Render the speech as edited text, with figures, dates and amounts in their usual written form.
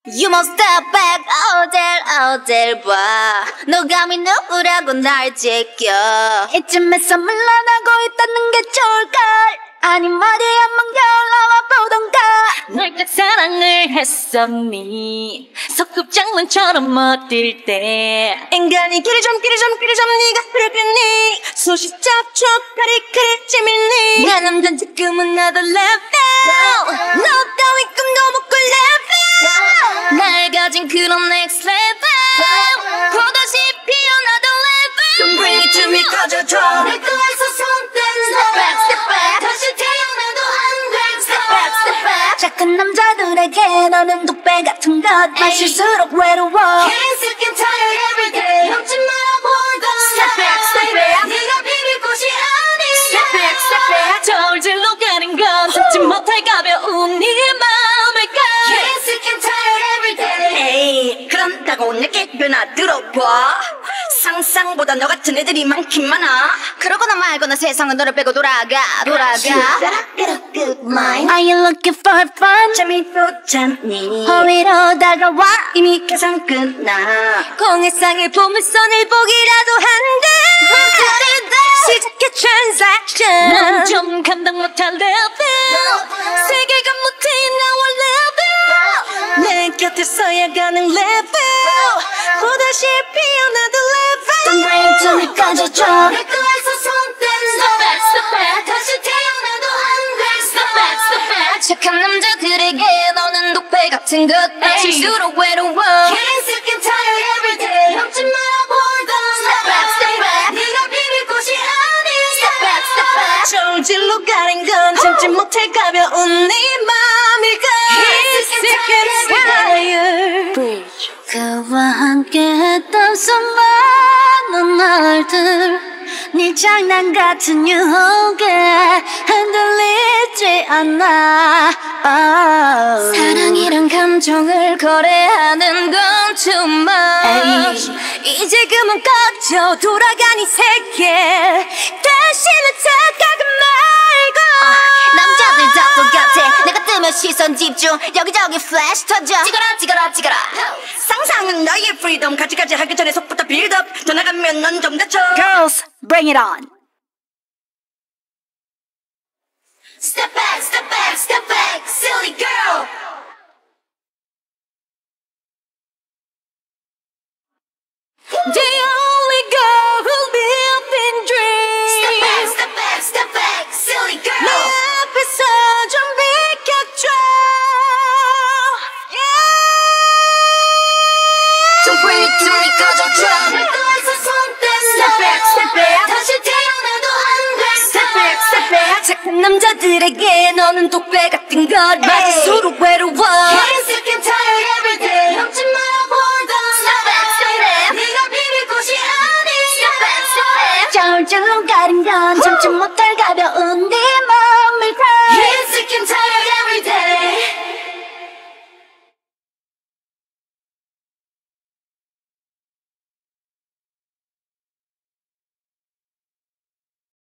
You must step back, 어딜 봐. 너감이 누구라고 날 지켜. 이쯤에서 물러나고 있다는 게 좋을까? 아님 어디 한번 연락와 보던가. 널 딱 사랑을 했었니? 석급장난처럼 멋들 때 인간이 길이 좀 네가 그러겠니? 소시 짭촉하리 찌밀니. 내 남잔 지금은 나도 level. 너 따위 꿈도 못 꿀 level. 날 가진 그런 next level. 보다시 피어나던 level. Don't bring it to me 꺼져줘. 내 거에서 손 떼는 step back step back. 다시 태어나도 안 돼. Step back step back. 착한 남자들에게 너는 독배 같은 것. 마실수록 외로워. Getting sick and tired every day. 넘지 마라 보던. Step back step back. 네가 비빌 곳이 아니야. Step back step back. 저울질로 가는 건 참지 못할 가벼운 네 마음일까. Getting sick and tired every day. 에이 그런다고 내게 변화 들어봐. 상상보다 너 같은 애들이 많긴 많아. 그러거나 말거나 세상은 너를 빼고 돌아가. Are you looking for fun? 재미있었잖니. 허위로 다가와 이미 계산 끝나. 공해상의 보물선을 보기라도 한데 시작해 transaction. 넌 좀 감당 못할 level. 세계관 못해 나와 level. 내 곁에서야 가는 level. 또다시 피어나도 level. Don't bring it to me 꺼져줘. 내 거에서 손 떼는 step back step back. 다시 태어나도 안 돼. Step back step back. 착한 남자들에게 너는 독배 같은 것. 마실수록 외로워. Getting sick and tired every day. 넘지 마라 보던. Step back step back. 네가 비빌 곳이 아닌. Step back step back. 저울질로 가린 건 참지 못할 가벼운 네 맘일까. Getting sick and tired. Bridge. 그와 함께 했던 수많은 날들 네 장난 같은 유혹에 흔들리지 않아. 사랑이란 감정을 거래하는 건 too much. 이제 그만 꺼져 돌아가 네 세계. 다시는 착각은 말고. 남자들 다 똑같아. 내가 뜨면 시선 집중. 여기저기 플래시 터져. 찍어라 상상은 너의 freedom. 가지가지 하기 전에 속부터 build up. 더 나가면 넌 좀 다쳐. Girls, bring it on. Step back, step back, step back, silly girl. The only girl who live in dreams. Step back, step back, step back, silly girl. 내 앞에서 좀 비켜줘. Don't bring it to me 꺼져줘. 내 거에서 손 떼는 step back, step back. 다시 태어나도 안 돼. Step back, step back. 착한 남자들에게 너는 독배 같은 것. 마실수록 외로워. Getting sick and tired every day. 넘지 마라 보던. Step back, step back. 네가 비빌 곳이 아닌. Step back, step back. 저울질로 가린 건 참지 못할